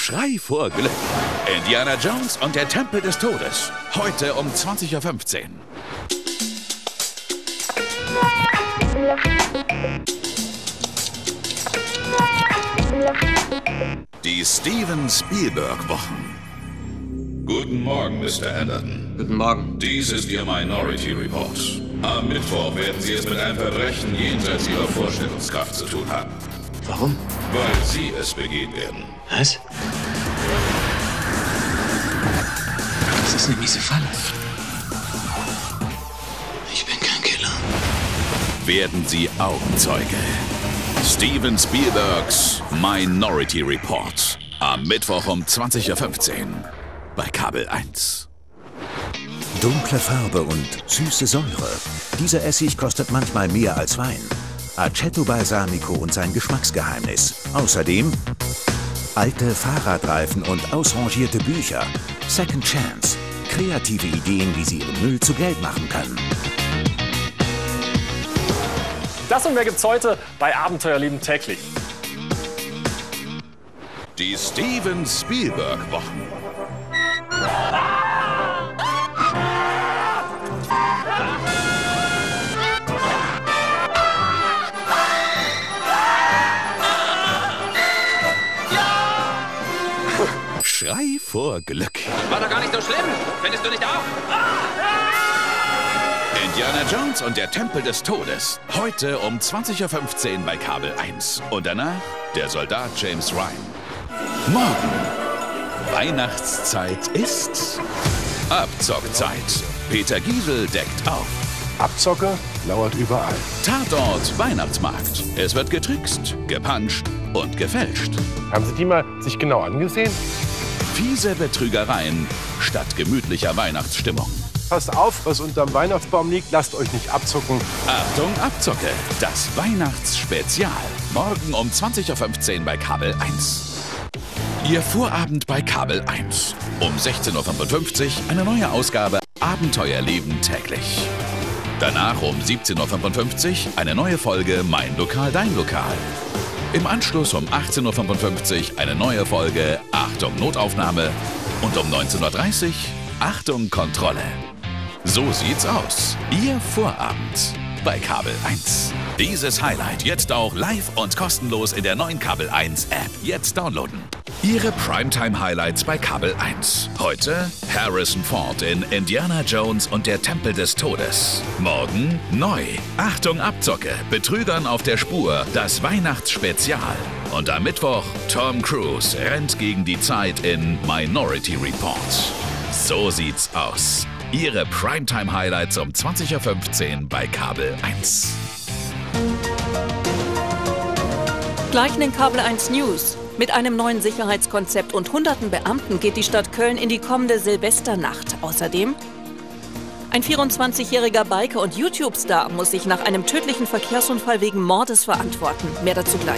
Schrei vor Glück. Indiana Jones und der Tempel des Todes. Heute um 20:15 Uhr. Die Steven Spielberg-Wochen. Guten Morgen, Mr. Anderton. Guten Morgen. Dies ist Ihr Minority Report. Am Mittwoch werden Sie es mit einem Verbrechen jenseits Ihrer Vorstellungskraft zu tun haben. Warum? Weil Sie es begehen werden. Was? Das ist eine miese Falle. Ich bin kein Killer. Werden Sie Augenzeuge. Steven Spielbergs Minority Report. Am Mittwoch um 20:15 Uhr. Bei Kabel 1. Dunkle Farbe und süße Säure. Dieser Essig kostet manchmal mehr als Wein. Aceto Balsamico und sein Geschmacksgeheimnis. Außerdem alte Fahrradreifen und ausrangierte Bücher. Second Chance. Kreative Ideen, wie Sie Ihren Müll zu Geld machen können. Das und mehr gibt's heute bei Abenteuerleben täglich. Die Steven Spielberg-Wochen. Schrei vor Glück. War doch gar nicht so schlimm. Findest du nicht auch? Indiana Jones und der Tempel des Todes. Heute um 20:15 Uhr bei Kabel 1. Und danach der Soldat James Ryan. Morgen. Weihnachtszeit ist Abzockzeit. Peter Giesel deckt auf. Abzocke lauert überall. Tatort Weihnachtsmarkt. Es wird getrickst, gepanscht und gefälscht. Haben Sie die mal sich genau angesehen? Fiese Betrügereien statt gemütlicher Weihnachtsstimmung. Passt auf, was unterm Weihnachtsbaum liegt. Lasst euch nicht abzocken. Achtung, Abzocke. Das Weihnachtsspezial. Morgen um 20:15 Uhr bei Kabel 1. Ihr Vorabend bei Kabel 1. Um 16:55 Uhr eine neue Ausgabe Abenteuerleben täglich. Danach um 17:55 Uhr eine neue Folge Mein Lokal, Dein Lokal. Im Anschluss um 18:55 Uhr eine neue Folge Achtung, Notaufnahme. Und um 19:30 Uhr Achtung, Kontrolle. So sieht's aus. Ihr Vorabend bei Kabel 1. Dieses Highlight jetzt auch live und kostenlos in der neuen Kabel 1 App. Jetzt downloaden. Ihre Primetime-Highlights bei Kabel 1. Heute Harrison Ford in Indiana Jones und der Tempel des Todes. Morgen neu. Achtung, Abzocke. Betrügern auf der Spur. Das Weihnachtsspezial. Und am Mittwoch Tom Cruise rennt gegen die Zeit in Minority Report. So sieht's aus. Ihre Primetime-Highlights um 20:15 Uhr bei Kabel 1. Gleich in den Kabel 1 News. Mit einem neuen Sicherheitskonzept und hunderten Beamten geht die Stadt Köln in die kommende Silvesternacht. Außerdem ein 24-jähriger Biker und YouTube-Star muss sich nach einem tödlichen Verkehrsunfall wegen Mordes verantworten. Mehr dazu gleich.